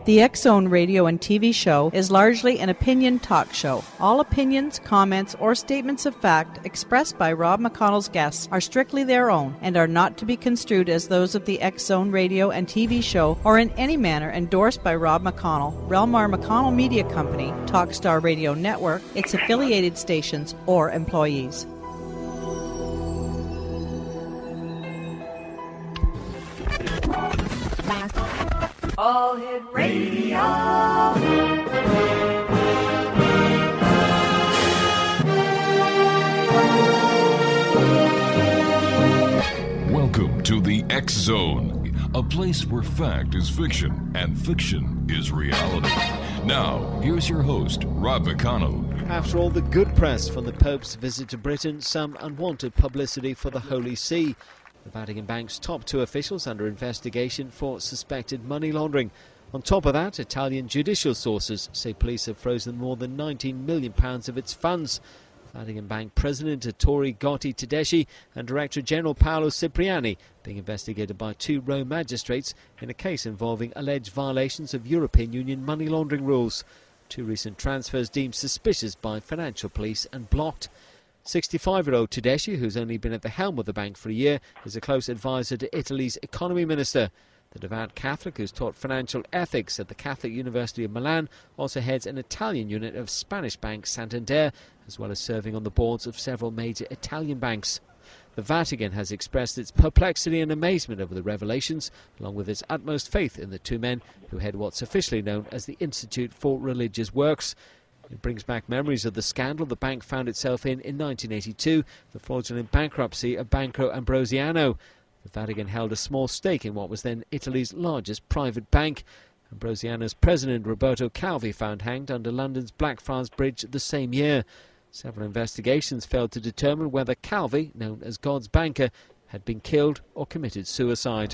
The X-Zone radio and TV show is largely an opinion talk show. All opinions, comments, or statements of fact expressed by Rob McConnell's guests are strictly their own and are not to be construed as those of the X-Zone radio and TV show or in any manner endorsed by Rob McConnell, rel-mar McConnell Media Company, Talkstar Radio Network, its affiliated stations, or employees. All Hit Radio. Welcome to the X-Zone, a place where fact is fiction and fiction is reality. Now, here's your host, Rob McConnell. After all the good press from the Pope's visit to Britain, some unwanted publicity for the Holy See. The Vatican Bank's top two officials under investigation for suspected money laundering. On top of that, Italian judicial sources say police have frozen more than £19 million of its funds. Vatican Bank President Ettore Gotti Tedeschi and Director General Paolo Cipriani being investigated by two Rome magistrates in a case involving alleged violations of European Union money laundering rules. Two recent transfers deemed suspicious by financial police and blocked. 65-year-old Tedeschi, who's only been at the helm of the bank for a year, is a close advisor to Italy's economy minister. The devout Catholic, who's taught financial ethics at the Catholic University of Milan, also heads an Italian unit of Spanish bank Santander, as well as serving on the boards of several major Italian banks. The Vatican has expressed its perplexity and amazement over the revelations, along with its utmost faith in the two men who head what's officially known as the Institute for Religious Works. It brings back memories of the scandal the bank found itself in 1982, the fraudulent bankruptcy of Banco Ambrosiano. The Vatican held a small stake in what was then Italy's largest private bank. Ambrosiano's president, Roberto Calvi, found hanged under London's Blackfriars Bridge the same year. Several investigations failed to determine whether Calvi, known as God's banker, had been killed or committed suicide.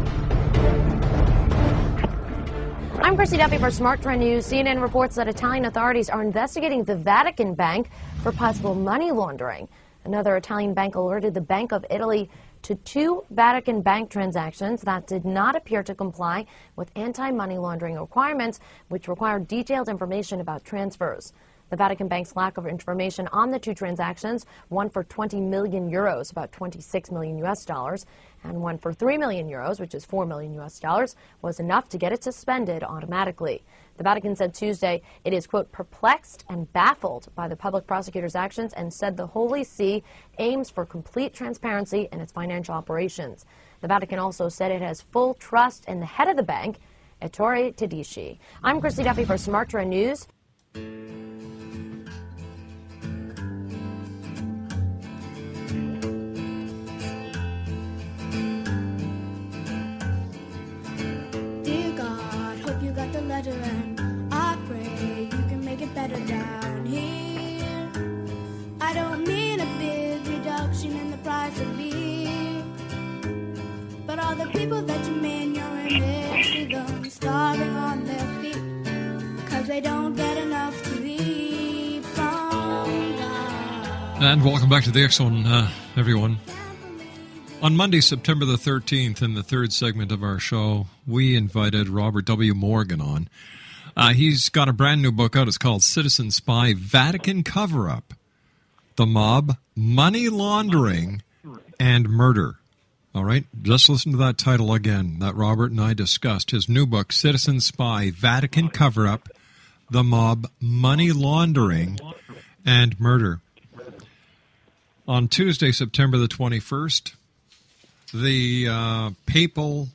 I'm Chrissy Duffy for Smart Trend News. CNN reports that Italian authorities are investigating the Vatican Bank for possible money laundering. Another Italian bank alerted the Bank of Italy to two Vatican Bank transactions that did not appear to comply with anti-money laundering requirements, which required detailed information about transfers. The Vatican Bank's lack of information on the two transactions, one for 20 million euros, about 26 million US dollars, and one for 3 million euros, which is 4 million US dollars, was enough to get it suspended automatically. The Vatican said Tuesday it is, quote, perplexed and baffled by the public prosecutor's actions and said the Holy See aims for complete transparency in its financial operations. The Vatican also said it has full trust in the head of the bank, Ettore Tedeschi. I'm Chrissy Duffy for Smart Trend News. And I pray you can make it better down here. I don't mean a big reduction in the price of beer, but all the people that you made in your image, see them starving on their feet, cause they don't get enough to eat from God. And welcome back to the X-Zone, everyone. On Monday, September the 13th, in the third segment of our show, we invited Robert W. Morgan on. He's got a brand new book out. It's called Citizen Spy, Vatican Cover-Up, The Mob, Money-Laundering, and Murder. All right, just listen to that title again that Robert and I discussed. His new book, Citizen Spy, Vatican Cover-Up, The Mob, Money-Laundering, and Murder. On Tuesday, September the 21st, the papal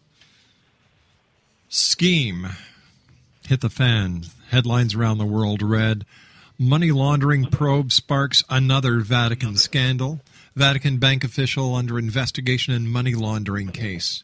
scheme hit the fan. Headlines around the world read, money laundering probe sparks another Vatican scandal. Vatican bank official under investigation in money laundering case.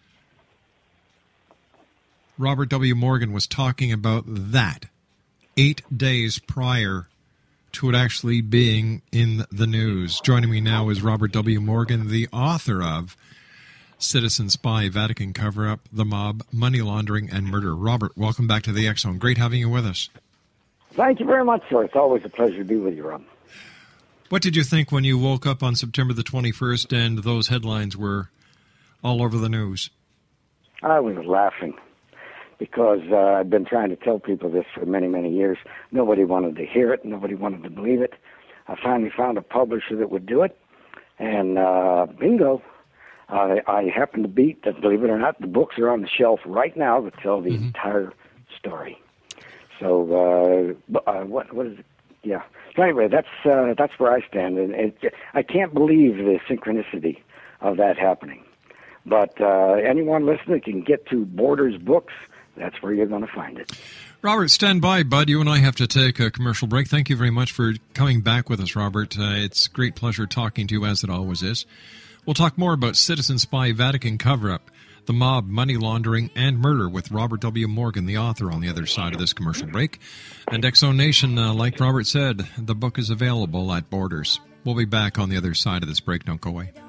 Robert W. Morgan was talking about that 8 days prior to it actually being in the news. Joining me now is Robert W. Morgan, the author of Citizen Spy, Vatican Cover-Up, The Mob, Money Laundering, and Murder. Robert, welcome back to the X-Zone. Great having you with us. Thank you very much, sir. It's always a pleasure to be with you, Rob. What did you think when you woke up on September the 21st and those headlines were all over the news? I was laughing. because I've been trying to tell people this for many, many years. Nobody wanted to hear it. Nobody wanted to believe it. I finally found a publisher that would do it, and bingo, I happened to beat, believe it or not, the books are on the shelf right now that tell the entire story. So what is it? Yeah. So anyway, that's where I stand, and I can't believe the synchronicity of that happening. But anyone listening can get to Borders Books. That's where you're going to find it. Robert, stand by, bud. You and I have to take a commercial break. Thank you very much for coming back with us, Robert. It's a great pleasure talking to you, as it always is. We'll talk more about Citizen Spy, Vatican Cover-Up, The Mob, Money-Laundering and Murder with Robert W. Morgan, the author, on the other side of this commercial break. And X-Zone Nation, like Robert said, the book is available at Borders. We'll be back on the other side of this break. Don't go away.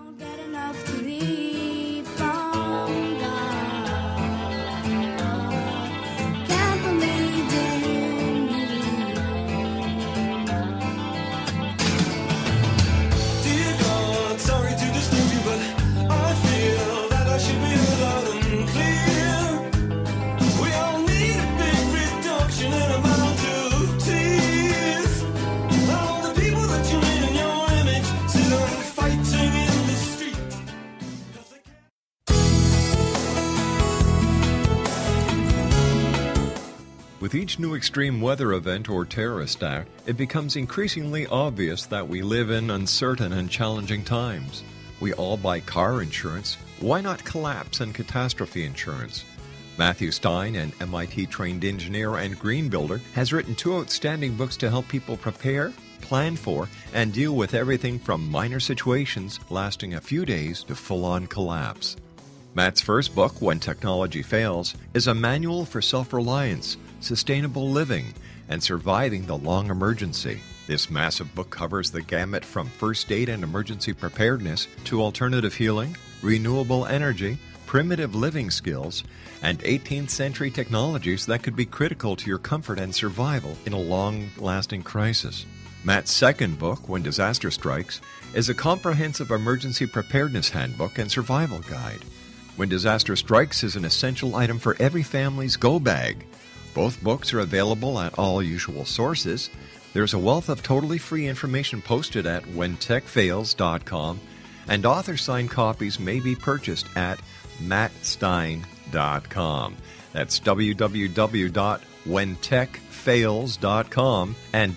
With each new extreme weather event or terrorist act, it becomes increasingly obvious that we live in uncertain and challenging times. We all buy car insurance. Why not collapse and catastrophe insurance? Matthew Stein, an MIT-trained engineer and green builder, has written 2 outstanding books to help people prepare, plan for, and deal with everything from minor situations lasting a few days to full-on collapse. Matt's first book, When Technology Fails, is a manual for self-reliance, sustainable living, and surviving the long emergency. This massive book covers the gamut from first aid and emergency preparedness to alternative healing, renewable energy, primitive living skills, and 18th century technologies that could be critical to your comfort and survival in a long-lasting crisis. Matt's second book, When Disaster Strikes, is a comprehensive emergency preparedness handbook and survival guide. When Disaster Strikes is an essential item for every family's go bag. Both books are available at all usual sources. There's a wealth of totally free information posted at whentechfails.com, and author-signed copies may be purchased at mattstein.com. That's www.whentechfails.com and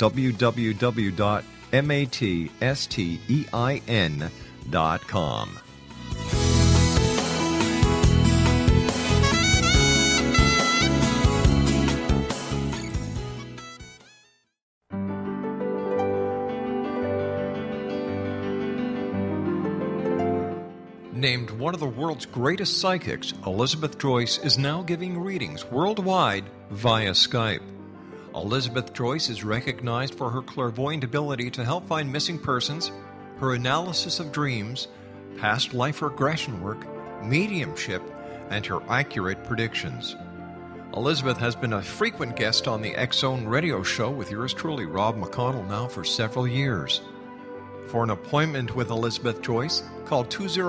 www.mattstein.com. Named one of the world's greatest psychics, Elizabeth Joyce is now giving readings worldwide via Skype. Elizabeth Joyce is recognized for her clairvoyant ability to help find missing persons, her analysis of dreams, past life regression work, mediumship, and her accurate predictions. Elizabeth has been a frequent guest on the X-Zone radio show with yours truly, Rob McConnell, now for several years. For an appointment with Elizabeth Joyce, call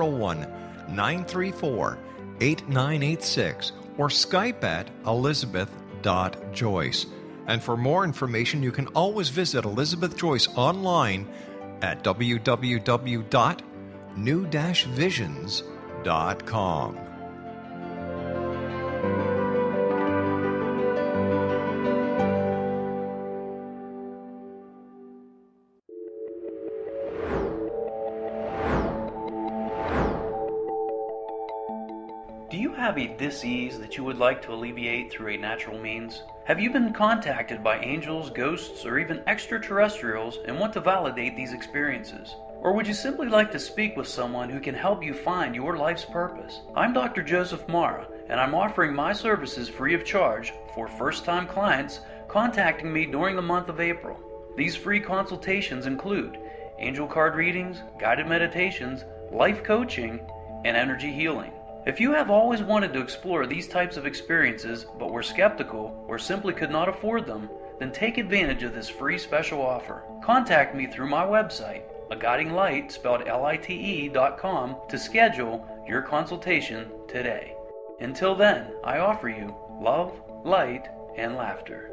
201-934-8986 or Skype at elizabeth.joyce. And for more information, you can always visit Elizabeth Joyce online at www.new-visions.com. Do you have a dis-ease that you would like to alleviate through a natural means? Have you been contacted by angels, ghosts, or even extraterrestrials and want to validate these experiences? Or would you simply like to speak with someone who can help you find your life's purpose? I'm Dr. Joseph Bonanno, and I'm offering my services free of charge for first-time clients contacting me during the month of April. These free consultations include angel card readings, guided meditations, life coaching, and energy healing. If you have always wanted to explore these types of experiences but were skeptical or simply could not afford them, then take advantage of this free special offer. Contact me through my website, aguidinglight, spelled lite.com, to schedule your consultation today. Until then, I offer you love, light, and laughter.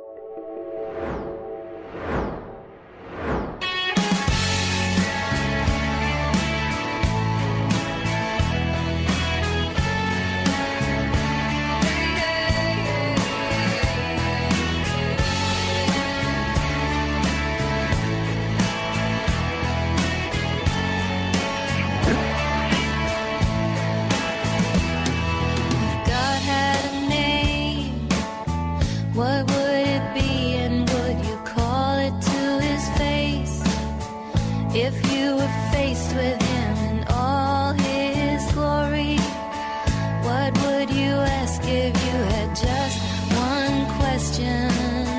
What would it be, and would you call it to his face? If you were faced with him in all his glory, what would you ask if you had just one question?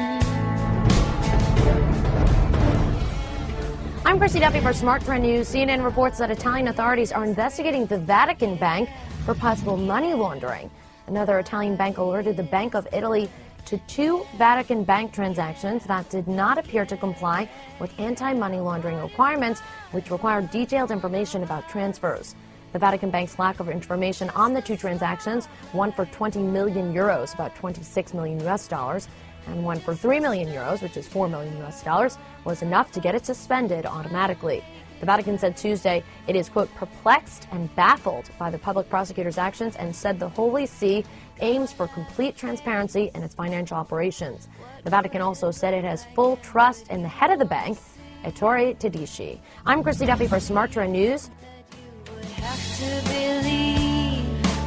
I'm Chrissy Duffy for Smart Trend News. CNN reports that Italian authorities are investigating the Vatican Bank for possible money laundering. Another Italian bank alerted the Bank of Italy to 2 Vatican bank transactions that did not appear to comply with anti-money laundering requirements, which required detailed information about transfers. The Vatican Bank's lack of information on the 2 transactions, one for 20 million euros, about 26 million US dollars, and one for 3 million euros, which is 4 million US dollars, was enough to get it suspended automatically. The Vatican said Tuesday it is, quote, perplexed and baffled by the public prosecutor's actions and said the Holy See aims for complete transparency in its financial operations. The Vatican also said it has full trust in the head of the bank, Ettore Tedeschi. I'm Chrissy Duffy for Smart Trend News. You would have to believe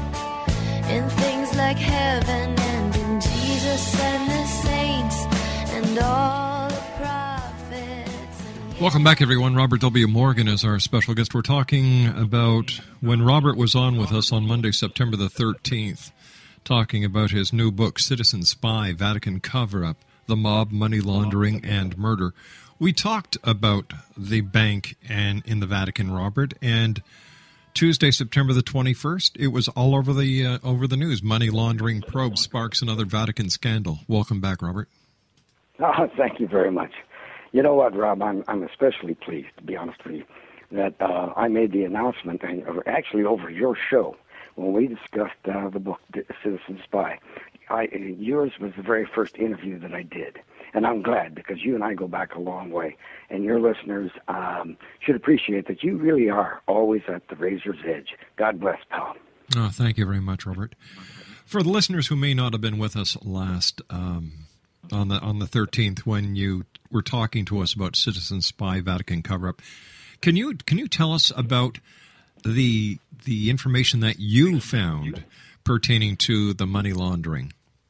in things like heaven and in Jesus and the saints and all the prophets. Welcome back, everyone. Robert W. Morgan is our special guest. We're talking about when Robert was on with us on Monday, September the 13th, talking about his new book, Citizen Spy, Vatican Cover-Up, The Mob, Money-Laundering and Murder. We talked about the bank and in the Vatican, Robert, and Tuesday, September the 21st, it was all over the news. Money laundering probe sparks another Vatican scandal. Welcome back, Robert. Oh, thank you very much. You know what, Rob? I'm especially pleased, to be honest with you, that I made the announcement, actually over your show, when we discussed the book, Citizen Spy. Yours was the very first interview that I did. And I'm glad, because you and I go back a long way. And your listeners should appreciate that you really are always at the razor's edge. God bless, pal. Oh, thank you very much, Robert. For the listeners who may not have been with us last on the 13th, when you were talking to us about Citizen Spy, Vatican Cover-Up, can you tell us about the information that you found pertaining to the money laundering?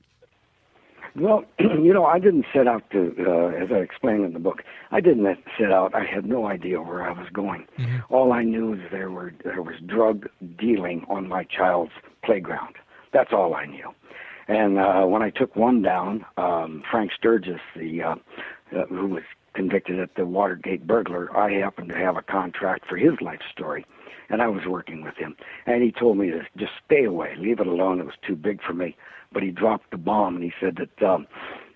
Well, I didn't set out to, as I explained in the book, I didn't set out. I had no idea where I was going. Mm-hmm. All I knew is there was drug dealing on my child's playground. That's all I knew. And when I took one down, Frank Sturgis, who was convicted at the Watergate burglar, I happened to have a contract for his life story, and I was working with him. And he told me to just stay away, leave it alone. It was too big for me. But he dropped the bomb, and he said that,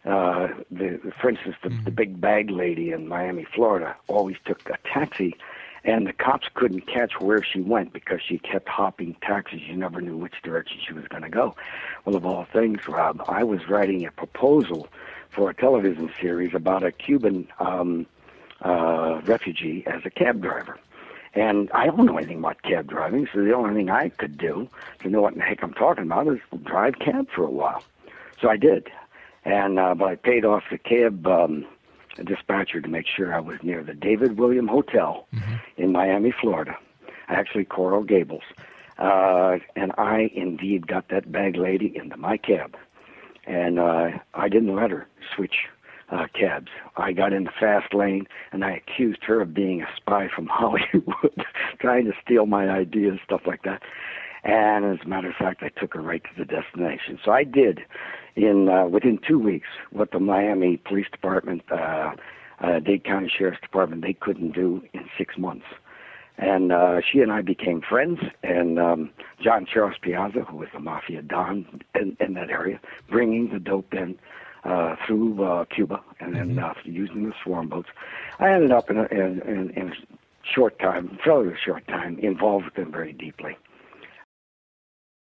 for instance, the big bag lady in Miami, Florida, always took a taxi, and the cops couldn't catch where she went because she kept hopping taxis. You never knew which direction she was going to go. Well, of all things, Rob, I was writing a proposal for a television series about a Cuban refugee as a cab driver. And I don't know anything about cab driving, so the only thing I could do to know what the heck I'm talking about is drive cab for a while. So I did. And but I paid off the cab dispatcher to make sure I was near the David William Hotel in Miami, Florida, actually Coral Gables. And I indeed got that bag lady into my cab. And I didn't let her switch cabs. I got in the fast lane, and I accused her of being a spy from Hollywood, trying to steal my ideas, stuff like that. And as a matter of fact, I took her right to the destination. So I did, within 2 weeks, what the Miami Police Department, Dade County Sheriff's Department, they couldn't do in 6 months. And she and I became friends, and John Charles Piazza, who was the Mafia Don in that area, bringing the dope in through Cuba, and then using the swarm boats. I ended up in a short time, fairly short time, involved with them very deeply.